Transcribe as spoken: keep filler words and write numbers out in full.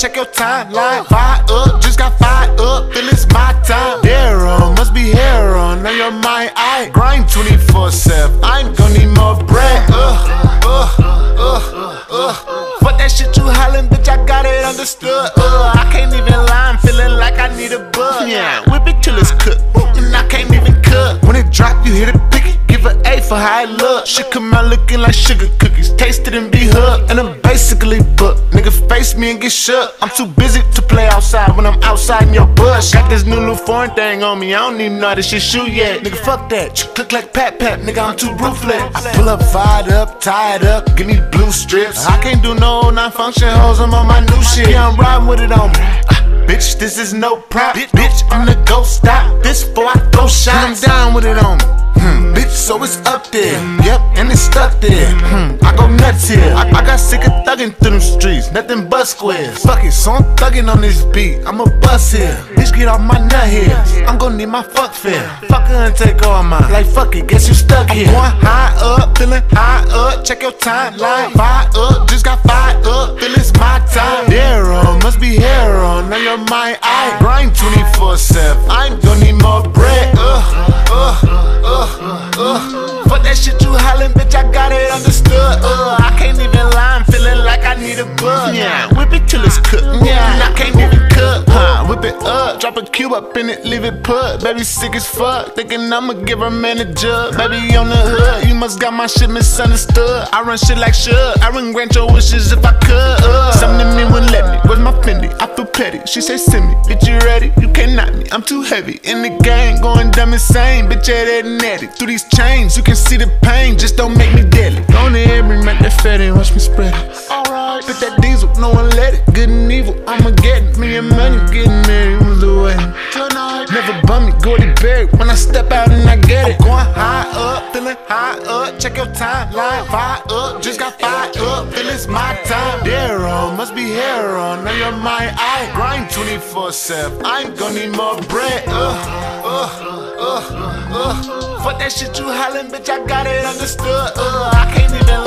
check your timeline. Fire up, just got fired up, feel it's my time. Dare on, must be hair on, on your mind. I grind twenty-four seven, I ain't gonna need more bread. Uh, uh, uh, uh. Fuck that shit you hollin', bitch, I got it understood. Uh, I can't even lie, I'm feeling like I need a bug. Yeah, whip it till it's cooked, and I can't even cook. When it drop, you hit it pick it. Give an A for how it look. Shit come out looking like sugar cookies. Taste it and be hooked. And I'm basically booked. Nigga face me and get shook. I'm too busy to play outside when I'm outside in your bush. Got this new little foreign thing on me. I don't even know how this shit shoot yet. Nigga, fuck that. You click like Pat Pat. Nigga, I'm too ruthless. I pull up, fired up, tied up. Give me blue strips. I can't do no non-function hoes. I'm on my new shit. Yeah, I'm riding with it on me. Bitch, this is no prop. Bitch, I'm the ghost stop. This before I throw shots. I'm down with it on me. Hmm. Bitch, so it's up there. Yep, and it's stuck there. Hmm. I go nuts here. I, I got sick of thugging through them streets. Nothing but squares. Fuck it, so I'm thugging on this beat. I'm a bust here. Bitch, get off my nut here. I'm gonna need my fuck fare. Fuck her and take all mine. Like fuck it, guess you stuck here. I'm going high up, feeling high up. Check your timeline. Fire up, just got fired up. Feel it's my time. Dare on, must be hair on. On your mind, I grind twenty-four seven. I ain't gonna need more bread. Uh, uh, uh. Uh, uh. Fuck that shit you hollin', bitch, I got it understood. Uh, I can't even lie, I'm feeling like I need a bug. Yeah, whip it till it's cooked. Yeah, and I can't even cook. Huh, whip it up, drop a cube up in it, leave it put. Baby sick as fuck, thinking I'ma give her man a jug. Baby on the hood, you must got my shit misunderstood. I run shit like Shug, I wouldn't grant your wishes if I could. Uh, something in me wouldn't let me. Where's my Fendi? I feel petty. She say send me, bitch, you ready? You can't knock me. I'm too heavy in the game, going dumb insane. Bitch, yeah, that natty. Through these chains, you can see the pain, just don't make me deadly. Go ahead, bring back that fatty, watch me spread it. Alright, put that diesel, no one let it. Good and evil, I'ma get it. Me and money, getting married was the way. Tonight, never bum me, Gordy Berry. When I step out and I get it. I'm going high up, feeling high up. Check your timeline, fire up, just got fired up. Feel it's my time. Dare on, must be hair on. On your mind, I grind twenty-four seven. I ain't gonna need more bread. Uh, uh, uh, uh. Fuck that shit you hollin', bitch, I got it understood. Uh, I can't even